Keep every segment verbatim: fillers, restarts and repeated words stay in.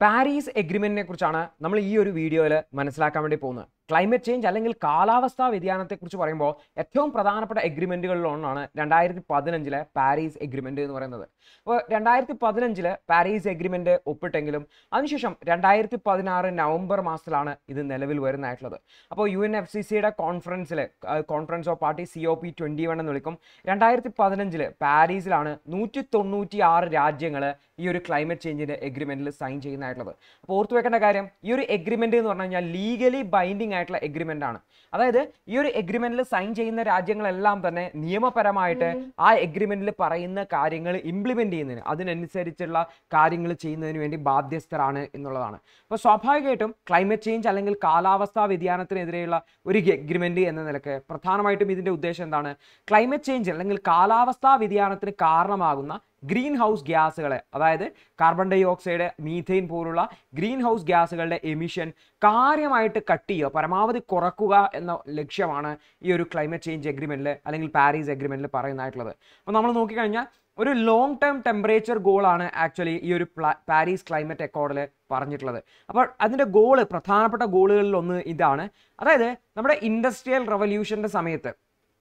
Paris എഗ്രിമെന്റിനെ കുറിച്ചാണ് നമ്മൾ ഈ ഒരു വീഡിയോയിൽ മനസ്സിലാക്കാൻ വേണ്ടി പോകുന്നത്. ക്ലൈമറ്റ് ചേഞ്ച് അല്ലെങ്കിൽ കാലാവസ്ഥാ വ്യതിയാനത്തെക്കുറിച്ച് പറയുമ്പോൾ ഏറ്റവും പ്രധാനപ്പെട്ട എഗ്രിമെന്റുകളിലൊന്നാണ് രണ്ടായിരത്തി പതിനഞ്ചിലെ പാരീസ് എഗ്രിമെന്റ് എന്ന് പറയുന്നത്. അപ്പോൾ രണ്ടായിരത്തി പതിനഞ്ചില് പാരീസ് എഗ്രിമെന്റ് ഒപ്പിട്ടെങ്കിലും അതിനുശേഷം രണ്ടായിരത്തി പതിനാറ് നവംബർ മാസത്തിലാണ് ഇത് നിലവിൽ വരുന്നതായിട്ടുള്ളത്. അപ്പോൾ യു എൻ എഫ് സി സിയുടെ കോൺഫറൻസിൽ conference of party C O P twenty one എന്ന് വിളിക്കും. രണ്ടായിരത്തി പതിനഞ്ചില് പാരീസിലാണ് നൂറ്റി തൊണ്ണൂറ്റി ആറ് രാജ്യങ്ങൾ ഈ ഒരു ക്ലൈമറ്റ് ചേഞ്ചിന്റെ എഗ്രിമെന്റിൽ സൈൻ ചെയ്യുന്നതായിട്ടുള്ളത്. അപ്പോൾ ഓർത്തു വെക്കേണ്ട കാര്യം, ഈ ഒരു എഗ്രിമെന്റ് എന്ന് പറഞ്ഞു കഴിഞ്ഞാൽ ലീഗലി ബൈൻഡിങ് ആയിട്ടുള്ള എഗ്രിമെന്റ് ആണ്. അതായത് ഈ ഒരു എഗ്രിമെന്റിൽ സൈൻ ചെയ്യുന്ന രാജ്യങ്ങളെല്ലാം തന്നെ നിയമപരമായിട്ട് ആ എഗ്രിമെന്റിൽ പറയുന്ന കാര്യങ്ങൾ ഇംപ്ലിമെന്റ് ചെയ്യുന്നതിന് അതിനനുസരിച്ചുള്ള കാര്യങ്ങൾ ചെയ്യുന്നതിന് വേണ്ടി ബാധ്യസ്ഥരാണ് എന്നുള്ളതാണ്. അപ്പോൾ സ്വാഭാവികമായിട്ടും ക്ലൈമറ്റ് ചേഞ്ച് അല്ലെങ്കിൽ കാലാവസ്ഥാ വ്യതിയാനത്തിനെതിരെയുള്ള ഒരു എഗ്രിമെന്റ് എന്ന നിലക്ക് പ്രധാനമായിട്ടും ഇതിന്റെ ഉദ്ദേശം എന്താണ്? ക്ലൈമറ്റ് ചേഞ്ച് അല്ലെങ്കിൽ കാലാവസ്ഥാ വ്യതിയാനത്തിന് കാരണമാകുന്ന ഗ്രീൻ ഹൗസ് ഗ്യാസുകളെ, അതായത് കാർബൺ ഡൈ ഓക്സൈഡ്, മീഥെയിൻ പോലുള്ള ഗ്രീൻ ഹൗസ് ഗ്യാസുകളുടെ എമിഷൻ കാര്യമായിട്ട് കട്ട് ചെയ്യുക, പരമാവധി കുറക്കുക എന്ന ലക്ഷ്യമാണ് ഈ ഒരു ക്ലൈമറ്റ് ചേഞ്ച് എഗ്രിമെന്റിൽ അല്ലെങ്കിൽ പാരീസ് എഗ്രിമെന്റിൽ പറയുന്നതായിട്ടുള്ളത്. അപ്പോൾ നമ്മൾ നോക്കിക്കഴിഞ്ഞാൽ ഒരു ലോങ് ടേം ടെമ്പറേച്ചർ ഗോളാണ് ആക്ച്വലി ഈ ഒരു പാരീസ് ക്ലൈമറ്റ് അക്കോർഡിൽ പറഞ്ഞിട്ടുള്ളത്. അപ്പോൾ അതിൻ്റെ ഗോള്, പ്രധാനപ്പെട്ട ഗോളുകളിൽ ഒന്ന് ഇതാണ്. അതായത് നമ്മുടെ ഇൻഡസ്ട്രിയൽ റവല്യൂഷൻ്റെ സമയത്ത്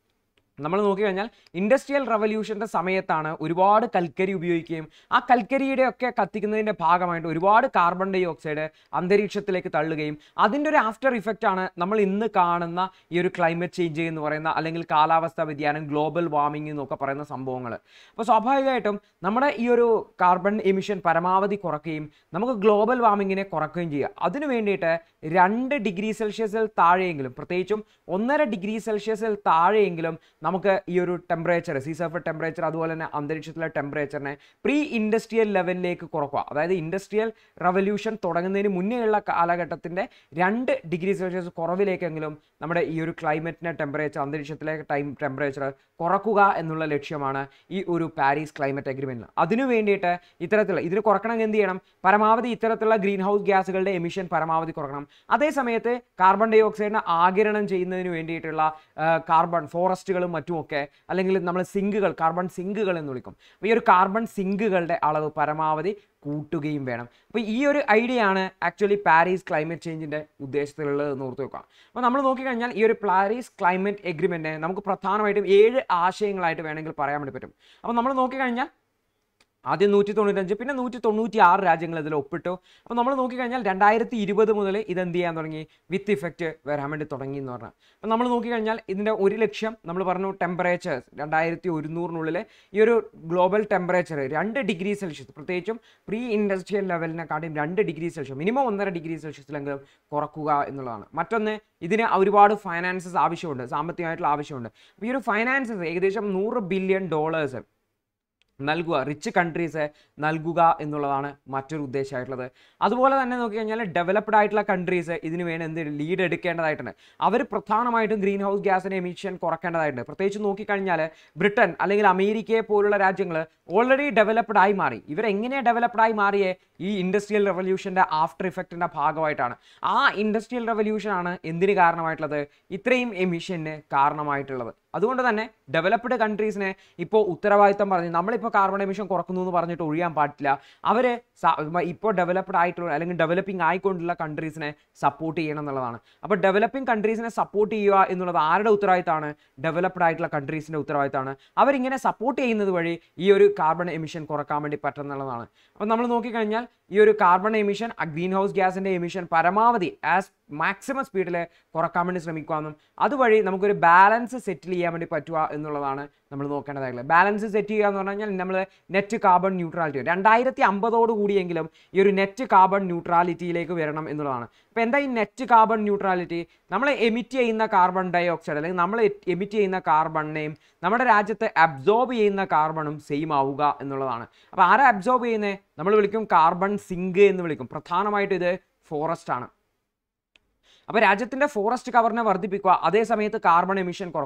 നമ്മൾ നോക്കിക്കഴിഞ്ഞാൽ ഇൻഡസ്ട്രിയൽ റവല്യൂഷൻ്റെ സമയത്താണ് ഒരുപാട് കൽക്കരി ഉപയോഗിക്കുകയും ആ കൽക്കരിയുടെ ഒക്കെ കത്തിക്കുന്നതിൻ്റെ ഭാഗമായിട്ട് ഒരുപാട് കാർബൺ ഡൈ ഓക്സൈഡ് അന്തരീക്ഷത്തിലേക്ക് തള്ളുകയും അതിൻ്റെ ഒരു ആഫ്റ്റർ ഇഫക്റ്റ് ആണ് നമ്മൾ ഇന്ന് കാണുന്ന ഈ ഒരു ക്ലൈമറ്റ് ചേഞ്ച് എന്ന് പറയുന്ന അല്ലെങ്കിൽ കാലാവസ്ഥാ വ്യതിയാനം, ഗ്ലോബൽ വാർമിംഗ് എന്നൊക്കെ പറയുന്ന സംഭവങ്ങൾ. അപ്പോൾ സ്വാഭാവികമായിട്ടും നമ്മുടെ ഈ ഒരു കാർബൺ എമിഷൻ പരമാവധി കുറയ്ക്കുകയും നമുക്ക് ഗ്ലോബൽ വാർമിങ്ങിനെ കുറയ്ക്കുകയും ചെയ്യുക. അതിനു വേണ്ടിയിട്ട് രണ്ട് ഡിഗ്രി സെൽഷ്യസിൽ താഴെയെങ്കിലും, പ്രത്യേകിച്ചും ഒന്നര ഡിഗ്രി സെൽഷ്യസിൽ താഴെയെങ്കിലും നമുക്ക് ഈ ഒരു ടെമ്പറേച്ചർ, സീ സർഫസ് ടെമ്പറേച്ചർ, അതുപോലെ തന്നെ അന്തരീക്ഷത്തിലെ ടെമ്പറേച്ചറിനെ പ്രീ ഇൻഡസ്ട്രിയൽ ലെവലിലേക്ക് കുറക്കുക. അതായത് ഇൻഡസ്ട്രിയൽ റവല്യൂഷൻ തുടങ്ങുന്നതിന് മുന്നേയുള്ള കാലഘട്ടത്തിൻ്റെ രണ്ട് ഡിഗ്രി സെൽഷ്യസ് കുറവിലേക്കെങ്കിലും നമ്മുടെ ഈ ഒരു ക്ലൈമറ്റിൻ്റെ ടെമ്പറേച്ചർ, അന്തരീക്ഷത്തിലെ ടൈം ടെമ്പറേച്ചർ കുറക്കുക എന്നുള്ള ലക്ഷ്യമാണ് ഈ ഒരു പാരീസ് ക്ലൈമറ്റ് അഗ്രിമെന്റിൽ. അതിനു വേണ്ടിയിട്ട് ഇത്തരത്തിലുള്ള ഇതിന് കുറക്കണമെങ്കിൽ എന്ത് ചെയ്യണം? പരമാവധി ഇത്തരത്തിലുള്ള ഗ്രീൻ ഹൗസ് ഗ്യാസുകളുടെ എമിഷൻ പരമാവധി കുറക്കണം. അതേ സമയത്ത് കാർബൺ ഡൈ ഓക്സൈഡിനെ ആഗിരണം ചെയ്യുന്നതിന് വേണ്ടിയിട്ടുള്ള കാർബൺ ഫോറസ്റ്റുകളും മറ്റുമൊക്കെ, അല്ലെങ്കിൽ നമ്മൾ സിങ്കുകൾ, കാർബൺ സിങ്കുകൾ എന്ന് വിളിക്കും. അപ്പോൾ ഈ ഒരു കാർബൺ സിങ്കുകളുടെ അളവ് പരമാവധി കൂട്ടുകയും വേണം. അപ്പോൾ ഈ ഒരു ഐഡിയ ആണ് ആക്ച്വലി പാരീസ് ക്ലൈമറ്റ് ചേഞ്ചിൻ്റെ ഉദ്ദേശത്തിലുള്ളത് എന്ന് ഓർത്ത് വെക്കാം. അപ്പോൾ നമ്മൾ നോക്കിക്കഴിഞ്ഞാൽ ഈ ഒരു പാരീസ് ക്ലൈമറ്റ് എഗ്രിമെൻറ്റ് നമുക്ക് പ്രധാനമായിട്ടും ഏഴ് ആശയങ്ങളായിട്ട് വേണമെങ്കിൽ പറയാൻ വേണ്ടി പറ്റും. അപ്പോൾ നമ്മൾ നോക്കിക്കഴിഞ്ഞാൽ ആദ്യം നൂറ്റി തൊണ്ണൂറ്റഞ്ച് പിന്നെ നൂറ്റി തൊണ്ണൂറ്റി ആറ് രാജ്യങ്ങൾ ഇതിൽ ഒപ്പിട്ടു. അപ്പോൾ നമ്മൾ നോക്കിക്കഴിഞ്ഞാൽ രണ്ടായിരത്തി ഇരുപത് മുതൽ ഇതെന്ത് ചെയ്യാൻ തുടങ്ങി? വിത്ത് ഇഫക്റ്റ് വരാൻ വേണ്ടി തുടങ്ങി എന്ന് പറഞ്ഞാൽ. അപ്പോൾ നമ്മൾ നോക്കിക്കഴിഞ്ഞാൽ ഇതിൻ്റെ ഒരു ലക്ഷ്യം നമ്മൾ പറഞ്ഞു ടെമ്പറേച്ചർ രണ്ടായിരത്തി ഒരുന്നൂറിനുള്ളിൽ ഈ ഒരു ഗ്ലോബൽ ടെമ്പറേച്ചർ രണ്ട് ഡിഗ്രി സെൽഷ്യസ്, പ്രത്യേകിച്ചും പ്രീ ഇൻഡസ്ട്രിയൽ ലെവലിനെക്കാട്ടും രണ്ട് ഡിഗ്രി സെൽഷ്യസ്, മിനിമം ഒന്നര ഡിഗ്രി സെൽഷ്യസിലെങ്കിലും കുറക്കുക എന്നുള്ളതാണ്. മറ്റൊന്ന്, ഇതിന് ഒരുപാട് ഫൈനാൻസസ് ആവശ്യമുണ്ട്, സാമ്പത്തികമായിട്ടുള്ള ആവശ്യമുണ്ട്. അപ്പോൾ ഈ ഒരു ഫൈനാൻസസ് ഏകദേശം നൂറ് ബില്യൺ ഡോളേഴ്സ് നൽകുക, റിച്ച് കൺട്രീസ് നൽകുക എന്നുള്ളതാണ് മറ്റൊരു ഉദ്ദേശമായിട്ടുള്ളത്. അതുപോലെ തന്നെ നോക്കിക്കഴിഞ്ഞാൽ ഡെവലപ്ഡ് ആയിട്ടുള്ള കൺട്രീസ് ഇതിന് വേണ്ടി എന്ത് ലീഡ് എടുക്കേണ്ടതായിട്ടുണ്ട്. അവർ പ്രധാനമായിട്ടും ഗ്രീൻ ഹൗസ് ഗ്യാസിൻ്റെ എമിഷൻ കുറയ്ക്കേണ്ടതായിട്ടുണ്ട്. പ്രത്യേകിച്ച് നോക്കിക്കഴിഞ്ഞാൽ ബ്രിട്ടൻ അല്ലെങ്കിൽ അമേരിക്കയെ പോലുള്ള രാജ്യങ്ങൾ ഓൾറെഡി ഡെവലപ്ഡ് ആയി മാറി. ഇവരെങ്ങനെയാണ് ഡെവലപ്ഡ് ആയി മാറിയേ? ഈ ഇൻഡസ്ട്രിയൽ റവല്യൂഷൻ്റെ ആഫ്റ്റർ ഇഫക്റ്റിൻ്റെ ഭാഗമായിട്ടാണ്. ആ ഇൻഡസ്ട്രിയൽ റവല്യൂഷനാണ് എന്തിന് കാരണമായിട്ടുള്ളത്? ഇത്രയും എമിഷന് കാരണമായിട്ടുള്ളത്. അതുകൊണ്ട് തന്നെ ഡെവലപ്ഡ് കൺട്രീസിനെ ഇപ്പോൾ ഉത്തരവാദിത്തം പറഞ്ഞ് നമ്മളിപ്പോൾ കാർബൺ എമിഷൻ കുറക്കുന്നു എന്ന് പറഞ്ഞിട്ട് ഒഴിയാൻ പാടില്ല. അവർ ഇപ്പോൾ ഡെവലപ്ഡ് ആയിട്ടുള്ള അല്ലെങ്കിൽ ഡെവലപ്പിംഗ് ആയിക്കൊണ്ടുള്ള കൺട്രീസിനെ സപ്പോർട്ട് ചെയ്യണം എന്നുള്ളതാണ്. അപ്പോൾ ഡെവലപ്പിംഗ് കൺട്രീസിനെ സപ്പോർട്ട് ചെയ്യുക എന്നുള്ളത് ആരുടെ ഉത്തരവാദിത്തമാണ്? ഡെവലപ്ഡ് ആയിട്ടുള്ള കൺട്രീസിൻ്റെ ഉത്തരവാദിത്തമാണ്. അവരിങ്ങനെ സപ്പോർട്ട് ചെയ്യുന്നത് വഴി ഈ ഒരു കാർബൺ എമിഷൻ കുറക്കാൻ വേണ്ടി പറ്റുന്നുള്ളതാണ്. അപ്പോൾ നമ്മൾ നോക്കിക്കഴിഞ്ഞാൽ ഈ ഒരു കാർബൺ എമിഷൻ, ഗ്രീൻ ഹൗസ് ഗ്യാസിൻ്റെ എമിഷൻ പരമാവധി ആസ് മാക്സിമം സ്പീഡിൽ കുറക്കാൻ വേണ്ടി ശ്രമിക്കാമെന്നും അതുവഴി നമുക്കൊരു ബാലൻസ് സെറ്റിൽ ചെയ്യാൻ വേണ്ടി പറ്റുക എന്നുള്ളതാണ് നമ്മൾ നോക്കേണ്ടതായിട്ടുള്ളത്. ബാലൻസ് സെറ്റ് ചെയ്യുക എന്ന് പറഞ്ഞു കഴിഞ്ഞാൽ നമ്മൾ നെറ്റ് കാർബൺ ന്യൂട്രാലിറ്റി രണ്ടായിരത്തി അമ്പതോട് കൂടിയെങ്കിലും ഈ ഒരു നെറ്റ് കാർബൺ ന്യൂട്രാലിറ്റിയിലേക്ക് വരണം എന്നുള്ളതാണ്. അപ്പോൾ എന്താ ഈ നെറ്റ് കാർബൺ ന്യൂട്രാലിറ്റി? നമ്മൾ എമിറ്റ് ചെയ്യുന്ന കാർബൺ ഡൈ ഓക്സൈഡ് അല്ലെങ്കിൽ നമ്മൾ എമിറ്റ് ചെയ്യുന്ന കാർബണിനെയും നമ്മുടെ രാജ്യത്ത് അബ്സോർബ് ചെയ്യുന്ന കാർബണും സെയിം ആവുക എന്നുള്ളതാണ്. അപ്പോൾ ആരാ അബ്സോർബ് ചെയ്യുന്നത്? നമ്മൾ വിളിക്കും കാർബൺ സിങ്ക് എന്ന് വിളിക്കും. പ്രധാനമായിട്ടും ഇത് ഫോറസ്റ്റ് ആണ്. അപ്പോൾ രാജ്യത്തിൻ്റെ ഫോറസ്റ്റ് കവറിനെ വർദ്ധിപ്പിക്കുക, അതേ സമയത്ത് കാർബൺ എമിഷൻ കുറക്കുക.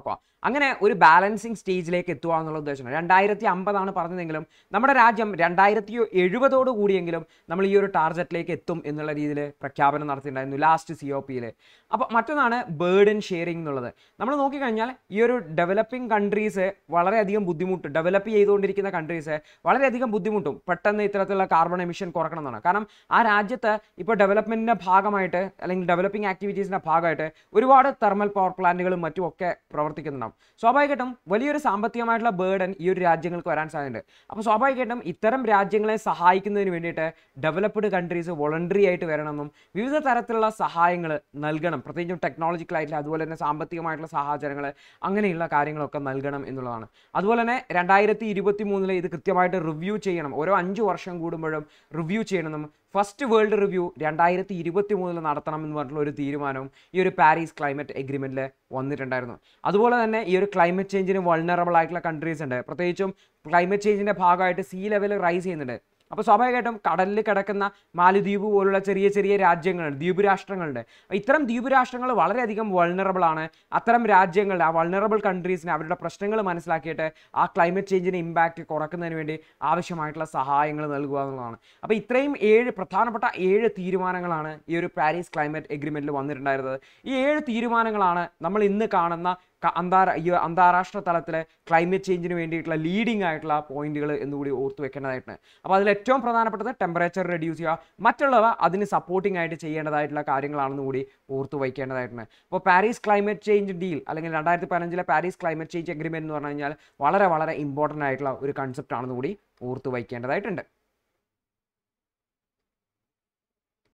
അങ്ങനെ ഒരു ബാലൻസിങ് സ്റ്റേജിലേക്ക് എത്തുക എന്നുള്ള ഉദ്ദേശമാണ്. രണ്ടായിരത്തി അമ്പതാണ് പറഞ്ഞതെങ്കിലും നമ്മുടെ രാജ്യം രണ്ടായിരത്തി എഴുപതോട് കൂടിയെങ്കിലും നമ്മൾ ഈ ഒരു ടാർഗറ്റിലേക്ക് എത്തും എന്നുള്ള രീതിയിൽ പ്രഖ്യാപനം നടത്തിയിട്ടുണ്ടായിരുന്നു ലാസ്റ്റ് സി ഒ പിയിൽ. അപ്പോൾ മറ്റൊന്നാണ് ബേർഡൻ ഷെയറിംഗ് എന്നുള്ളത്. നമ്മൾ നോക്കിക്കഴിഞ്ഞാൽ ഈ ഒരു ഡെവലപ്പിംഗ് കൺട്രീസ് വളരെയധികം ബുദ്ധിമുട്ട്, ഡെവലപ്പ് ചെയ്തുകൊണ്ടിരിക്കുന്ന കൺട്രീസ് വളരെയധികം ബുദ്ധിമുട്ടും പെട്ടെന്ന് ഇത്തരത്തിലുള്ള കാർബൺ എമിഷൻ കുറക്കണം എന്നാണ്. കാരണം ആ രാജ്യത്ത് ഇപ്പോൾ ഡെവലപ്മെൻറ്റിൻ്റെ ഭാഗമായിട്ട് അല്ലെങ്കിൽ ഡെവലപ്പിംഗ് ആക്ടിവിറ്റീസിൻ്റെ ഭാഗമായിട്ട് ഒരുപാട് തെർമൽ പവർ പ്ലാന്റുകളും മറ്റുമൊക്കെ പ്രവർത്തിക്കുന്നുണ്ടാവും. സ്വാഭാവികമായിട്ടും വലിയൊരു സാമ്പത്തികമായിട്ടുള്ള ബേർഡൻ ഈ ഒരു രാജ്യങ്ങൾക്ക് വരാൻ സാധ്യതയുണ്ട്. അപ്പോൾ സ്വാഭാവികമായിട്ടും ഇത്തരം രാജ്യങ്ങളെ സഹായിക്കുന്നതിന് വേണ്ടിയിട്ട് ഡെവലപ്ഡ് കൺട്രീസ് വോളണ്ടറി ആയിട്ട് വരണമെന്നും വിവിധ തരത്തിലുള്ള സഹായങ്ങൾ നൽകണം, പ്രത്യേകിച്ചും ടെക്നോളജിക്കലായിട്ടുള്ള അതുപോലെ തന്നെ സാമ്പത്തികമായിട്ടുള്ള സഹചര്യങ്ങൾ അങ്ങനെയുള്ള കാര്യങ്ങളൊക്കെ നൽകണം എന്നുള്ളതാണ്. അതുപോലെ തന്നെ രണ്ടായിരത്തി ഇരുപത്തി മൂന്നില് ഇത് കൃത്യമായിട്ട് റിവ്യൂ ചെയ്യണം, ഓരോ അഞ്ച് വർഷം കൂടുമ്പോഴും റിവ്യൂ ചെയ്യണമെന്നും ഫസ്റ്റ് വേൾഡ് റിവ്യൂ രണ്ടായിരത്തി ഇരുപത്തി മൂന്നിൽ നടത്തണം എന്ന് പറഞ്ഞിട്ടുള്ള ഒരു തീരുമാനവും ഈ ഒരു പാരീസ് ക്ലൈമറ്റ് എഗ്രിമെൻറ്റിൽ വന്നിട്ടുണ്ടായിരുന്നു. അതുപോലെ തന്നെ ഈ ഒരു ക്ലൈമറ്റ് ചേഞ്ചിന് വൾണറബിൾ ആയിട്ടുള്ള കൺട്രീസ് ഉണ്ട്, പ്രത്യേകിച്ചും ക്ലൈമറ്റ് ചേഞ്ചിൻ്റെ ഭാഗമായിട്ട് സീ ലെവൽ റൈസ് ചെയ്യുന്നുണ്ട്. അപ്പോൾ സ്വാഭാവികമായിട്ടും കടലിൽ കിടക്കുന്ന മാലദ്വീപ് പോലുള്ള ചെറിയ ചെറിയ രാജ്യങ്ങളുണ്ട്, ദ്വീപ് രാഷ്ട്രങ്ങളുണ്ട്. ഇത്തരം ദ്വീപ് രാഷ്ട്രങ്ങൾ വളരെയധികം വൾണറബിൾ ആണ്. അത്തരം രാജ്യങ്ങൾ, ആ വൾണറബിൾ കൺട്രീസിന് അവരുടെ പ്രശ്നങ്ങൾ മനസ്സിലാക്കിയിട്ട് ആ ക്ലൈമറ്റ് ചേഞ്ചിൻ്റെ ഇമ്പാക്റ്റ് കുറക്കുന്നതിന് വേണ്ടി ആവശ്യമായിട്ടുള്ള സഹായങ്ങൾ നൽകുക എന്നുള്ളതാണ്. അപ്പോൾ ഇത്രയും ഏഴ് പ്രധാനപ്പെട്ട ഏഴ് തീരുമാനങ്ങളാണ് ഈ ഒരു പാരീസ് ക്ലൈമറ്റ് എഗ്രിമെൻറ്റിൽ വന്നിട്ടുണ്ടായിരുന്നത്. ഈ ഏഴ് തീരുമാനങ്ങളാണ് നമ്മൾ ഇന്ന് കാണുന്ന അന്താരാ ഈ അന്താരാഷ്ട്ര തലത്തിലെ ക്ലൈമറ്റ് ചേഞ്ചിന് വേണ്ടിയിട്ടുള്ള ലീഡിംഗ് ആയിട്ടുള്ള പോയിന്റുകൾ എന്നുകൂടി ഓർത്ത് വെക്കേണ്ടതായിട്ടുണ്ട്. അപ്പോൾ അതിൽ ഏറ്റവും പ്രധാനപ്പെട്ടത് ടെമ്പറേച്ചർ റെഡ്യൂസ് ചെയ്യുക, മറ്റുള്ളവ അതിന് സപ്പോർട്ടിംഗ് ആയിട്ട് ചെയ്യേണ്ടതായിട്ടുള്ള കാര്യങ്ങളാണെന്ന് കൂടി ഓർത്ത് വയ്ക്കേണ്ടതായിട്ടുണ്ട്. അപ്പോൾ പാരീസ് ക്ലൈമറ്റ് ചേഞ്ച് ഡീൽ അല്ലെങ്കിൽ രണ്ടായിരത്തി പതിനഞ്ചിലെ പാരീസ് ക്ലൈമറ്റ് ചേഞ്ച് എഗ്രിമെന്റ് എന്ന് പറഞ്ഞു കഴിഞ്ഞാൽ വളരെ വളരെ ഇമ്പോർട്ടൻ്റ് ആയിട്ടുള്ള ഒരു കൺസെപ്റ്റ് ആണെന്ന് കൂടി ഓർത്ത് വയ്ക്കേണ്ടതായിട്ടുണ്ട്.